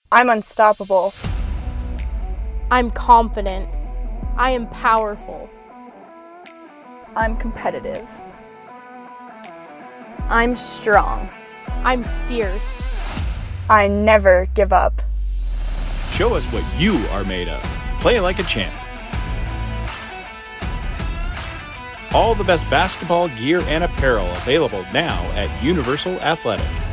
I'm unstoppable. I'm confident. I am powerful. I'm competitive. I'm strong. I'm fierce. I never give up. Show us what you are made of. Play like a champ. All the best basketball gear and apparel available now at Universal Athletic.